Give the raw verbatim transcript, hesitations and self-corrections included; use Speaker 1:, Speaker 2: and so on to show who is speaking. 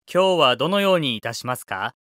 Speaker 1: 今日はどのようにいたしますか？